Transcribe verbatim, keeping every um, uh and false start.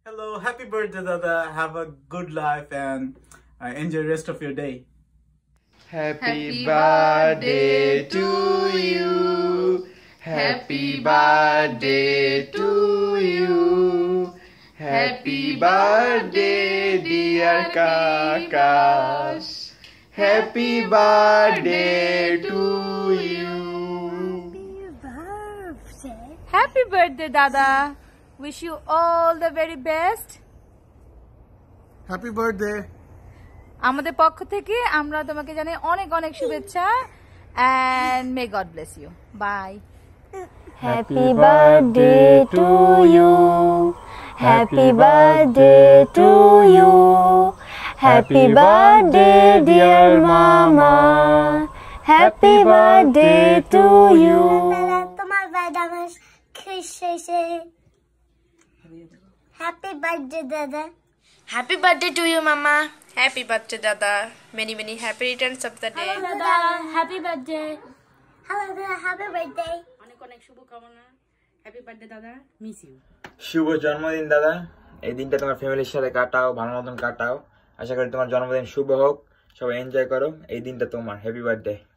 Hello, happy birthday, Dada. Have a good life and uh, enjoy the rest of your day. Happy, Happy birthday to you. Happy birthday to you. Happy birthday, dear Kakash. Happy birthday to you. Happy birthday, Dada. Wish you all the very best. Happy birthday. আমাদের পক্ষ থেকে আমরা তোমাকে জানাই অনেক অনেক শুভেচ্ছা and may God bless you. Bye. Happy birthday to you. Happy birthday to you. Happy birthday, dear mama. Happy birthday to you. তোমার বার্থডে খুশ হয়েছে। Happy birthday, Dada. Happy birthday to you, Mama. Happy birthday, Dada. Many, many happy returns of the day. Hello, Dada. Happy birthday. Hello, Dada. Happy birthday. অনেক অনেক শুভকামনা। Happy birthday দাদা, miss you. শুভ জন্মদিন দাদা। এই দিনটা তোমার ফ্যামিলির সাথে কাটাও, ভালো মতন কাটাও। আশা করি তোমার জন্মদিন শুভ হোক, সবাই এনজয় করো। এই দিনটা তোমার। Happy birthday.